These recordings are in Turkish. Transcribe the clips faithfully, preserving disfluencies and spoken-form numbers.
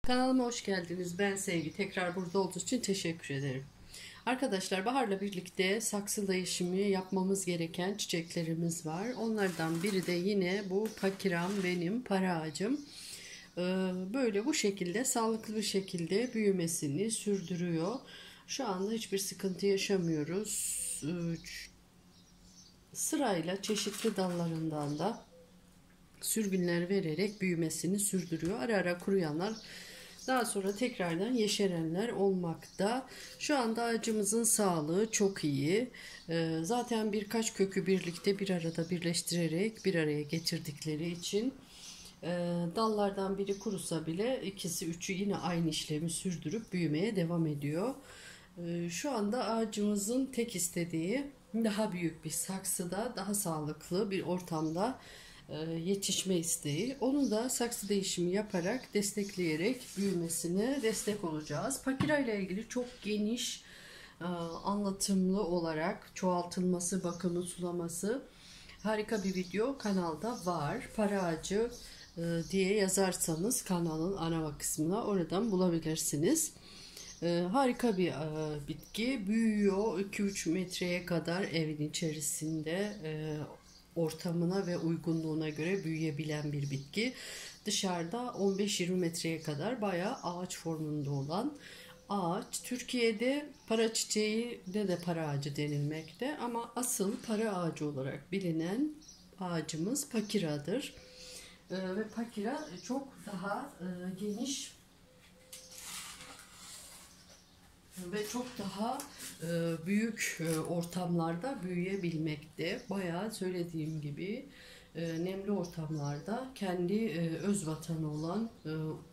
Kanalıma hoş geldiniz. Ben Sevgi. Tekrar burada olduğunuz için teşekkür ederim. Arkadaşlar, baharla birlikte saksı değişimi yapmamız gereken çiçeklerimiz var. Onlardan biri de yine bu pakiram, benim para ağacım. Böyle bu şekilde sağlıklı bir şekilde büyümesini sürdürüyor. Şu anda hiçbir sıkıntı yaşamıyoruz. Sırayla çeşitli dallarından da sürgünler vererek büyümesini sürdürüyor. Ara ara kuruyanlar, daha sonra tekrardan yeşerenler olmakta. Şu anda ağacımızın sağlığı çok iyi. Zaten birkaç kökü birlikte bir arada birleştirerek bir araya getirdikleri için dallardan biri kurusa bile ikisi üçü yine aynı işlemi sürdürüp büyümeye devam ediyor. Şu anda ağacımızın tek istediği daha büyük bir saksıda, daha sağlıklı bir ortamda yetişme isteği. Onu da saksı değişimi yaparak, destekleyerek büyümesine destek olacağız. Pakira ile ilgili çok geniş, anlatımlı olarak çoğaltılması, bakımı, sulaması harika bir video kanalda var. Para ağacı diye yazarsanız kanalın ana kısmına oradan bulabilirsiniz. Harika bir bitki. Büyüyor. iki üç metreye kadar evin içerisinde ortamına ve uygunluğuna göre büyüyebilen bir bitki. Dışarıda on beş yirmi metreye kadar bayağı ağaç formunda olan ağaç. Türkiye'de para çiçeği de de para ağacı denilmekte ama asıl para ağacı olarak bilinen ağacımız pakiradır. Ee, ve pakira çok daha e, geniş ve çok daha e, büyük e, ortamlarda büyüyebilmekte. Bayağı söylediğim gibi e, nemli ortamlarda kendi e, öz vatanı olan e,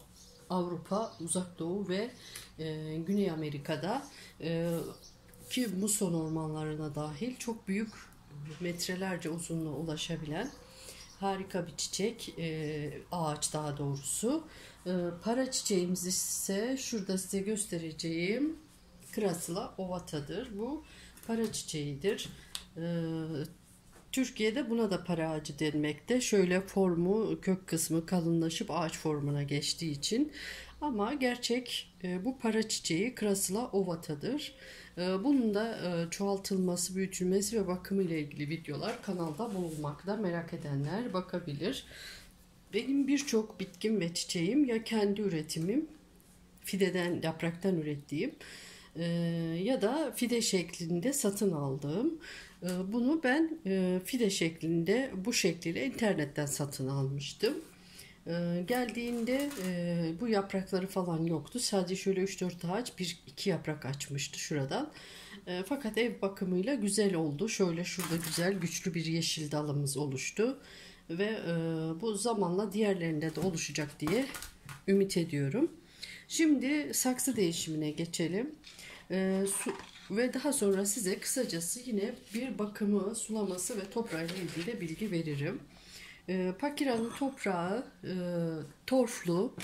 Avrupa, Uzak Doğu ve e, Güney Amerika'da e, ki muson ormanlarına dahil çok büyük metrelerce uzunluğa ulaşabilen harika bir çiçek, e, ağaç daha doğrusu. E, para çiçeğimiz ise şurada size göstereceğim Crassula ovatadır. Bu para çiçeğidir. E, Türkiye'de buna da para ağacı denmekte. Şöyle formu, kök kısmı kalınlaşıp ağaç formuna geçtiği için. Ama gerçek e, bu para çiçeği Crassula ovatadır. E, bunun da e, çoğaltılması, büyütülmesi ve bakımı ile ilgili videolar kanalda bulunmakta. Merak edenler bakabilir. Benim birçok bitkim ve çiçeğim ya kendi üretimim, fideden, yapraktan ürettiğim e, ya da fide şeklinde satın aldığım. E, bunu ben e, fide şeklinde bu şekliyle internetten satın almıştım. E, geldiğinde e, bu yaprakları falan yoktu. Sadece şöyle üç dört ağaç, bir iki yaprak açmıştı şuradan. E, fakat ev bakımıyla güzel oldu. Şöyle şurada güzel güçlü bir yeşil dalımız oluştu. Ve e, bu zamanla diğerlerinde de oluşacak diye ümit ediyorum. Şimdi saksı değişimine geçelim. E, su, ve daha sonra size kısacası yine bir bakımı, sulaması ve toprağıyla ilgili de bilgi veririm. E, Pakiranın toprağı e, torflu,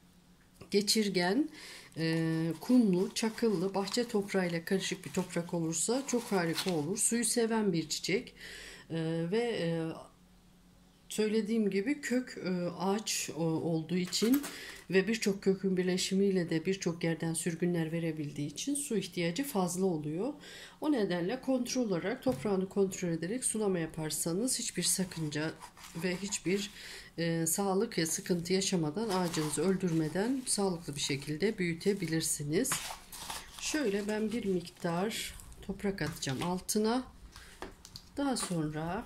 geçirgen, e, kumlu, çakıllı, bahçe toprağıyla karışık bir toprak olursa çok harika olur. Suyu seven bir çiçek e, ve e, söylediğim gibi kök e, ağaç olduğu için ve birçok kökün birleşimiyle de birçok yerden sürgünler verebildiği için su ihtiyacı fazla oluyor. O nedenle kontrol olarak toprağını kontrol ederek sulama yaparsanız hiçbir sakınca ve hiçbir e, sağlık ya sıkıntı yaşamadan, ağacınızı öldürmeden sağlıklı bir şekilde büyütebilirsiniz. Şöyle ben bir miktar toprak atacağım altına. Daha sonra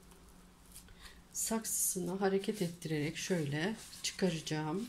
saksısını hareket ettirerek şöyle çıkaracağım.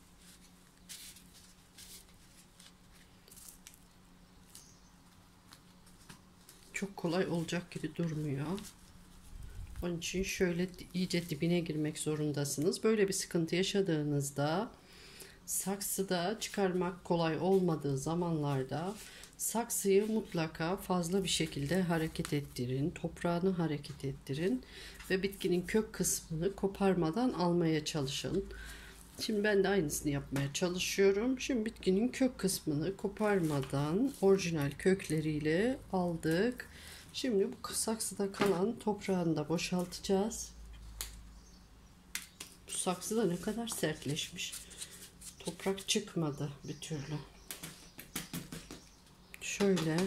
Çok kolay olacak gibi durmuyor. Onun için şöyle iyice dibine girmek zorundasınız. Böyle bir sıkıntı yaşadığınızda, saksıda çıkarmak kolay olmadığı zamanlarda saksıyı mutlaka fazla bir şekilde hareket ettirin, toprağını hareket ettirin ve bitkinin kök kısmını koparmadan almaya çalışın. Şimdi ben de aynısını yapmaya çalışıyorum. Şimdi bitkinin kök kısmını koparmadan orijinal kökleriyle aldık. Şimdi bu saksıda kalan toprağını da boşaltacağız. Bu saksı da ne kadar sertleşmiş. Toprak çıkmadı bir türlü. Şöyle.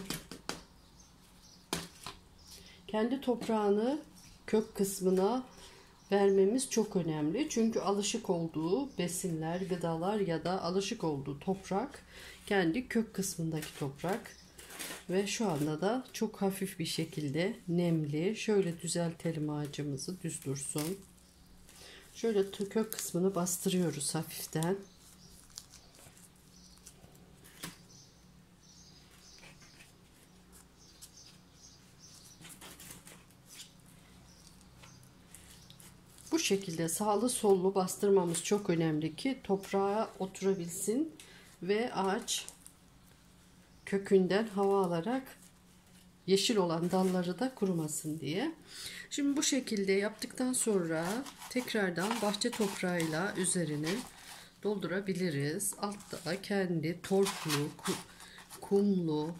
Kendi toprağını kök kısmına vermemiz çok önemli. Çünkü alışık olduğu besinler, gıdalar ya da alışık olduğu toprak kendi kök kısmındaki toprak. Ve şu anda da çok hafif bir şekilde nemli. Şöyle düzeltelim ağacımızı, düz dursun. Şöyle kök kısmını bastırıyoruz hafiften. Bu şekilde sağlı sollu bastırmamız çok önemli ki toprağa oturabilsin ve ağaç kökünden hava alarak yeşil olan dalları da kurumasın diye. Şimdi bu şekilde yaptıktan sonra tekrardan bahçe toprağıyla üzerine doldurabiliriz. Altta kendi torflu, kumlu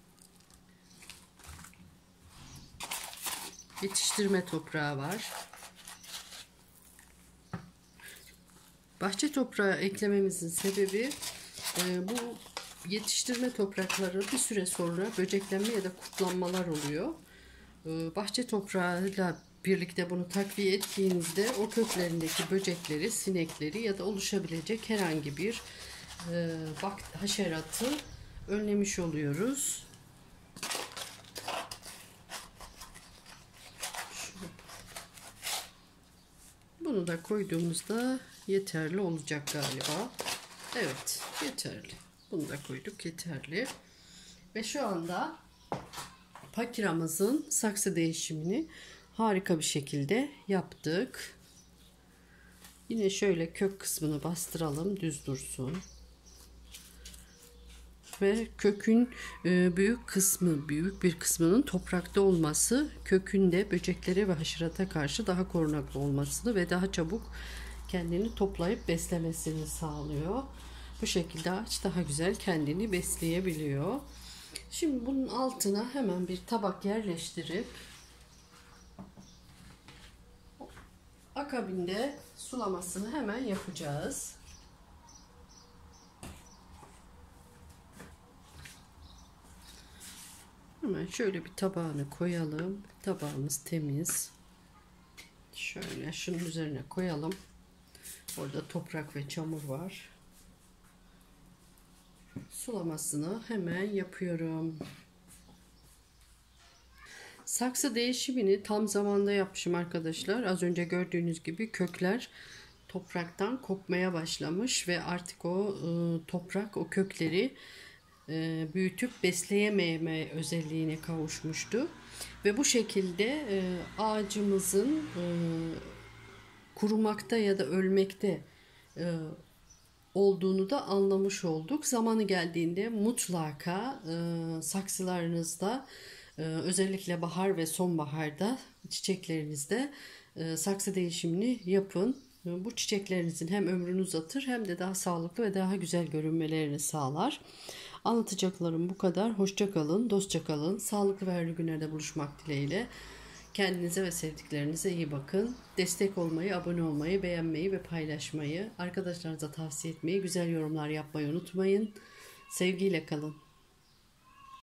yetiştirme toprağı var. Bahçe toprağı eklememizin sebebi e, bu yetiştirme toprakları bir süre sonra böceklenme ya da kurtlanmalar oluyor. E, bahçe toprağıyla birlikte bunu takviye ettiğinizde o köklerindeki böcekleri, sinekleri ya da oluşabilecek herhangi bir e, bak haşeratı önlemiş oluyoruz. Bunu da koyduğumuzda yeterli olacak galiba. Evet, yeterli. Bunu da koyduk, yeterli. Ve şu anda pakiramızın saksı değişimini harika bir şekilde yaptık. Yine şöyle kök kısmını bastıralım, düz dursun. Ve kökün büyük kısmı, büyük bir kısmının toprakta olması, kökünde böceklere ve haşerata karşı daha korunaklı olmasını ve daha çabuk kendini toplayıp beslemesini sağlıyor. Bu şekilde ağaç daha güzel kendini besleyebiliyor. Şimdi bunun altına hemen bir tabak yerleştirip akabinde sulamasını hemen yapacağız. Hemen şöyle bir tabağını koyalım. Tabağımız temiz. Şöyle şunun üzerine koyalım. Orada toprak ve çamur var. Sulamasını hemen yapıyorum. Saksı değişimini tam zamanda yapmışım arkadaşlar. Az önce gördüğünüz gibi kökler topraktan kopmaya başlamış ve artık o e, toprak o kökleri e, büyütüp besleyememe özelliğine kavuşmuştu. Ve bu şekilde e, ağacımızın e, kurumakta ya da ölmekte e, olduğunu da anlamış olduk. Zamanı geldiğinde mutlaka e, saksılarınızda e, özellikle bahar ve sonbaharda çiçeklerinizde e, saksı değişimini yapın. E, bu çiçeklerinizin hem ömrünü uzatır hem de daha sağlıklı ve daha güzel görünmelerini sağlar. Anlatacaklarım bu kadar. Hoşça kalın, dostça kalın. Sağlıklı ve hayırlı günlerde buluşmak dileğiyle. Kendinize ve sevdiklerinize iyi bakın. Destek olmayı, abone olmayı, beğenmeyi ve paylaşmayı, arkadaşlarınıza tavsiye etmeyi, güzel yorumlar yapmayı unutmayın. Sevgiyle kalın.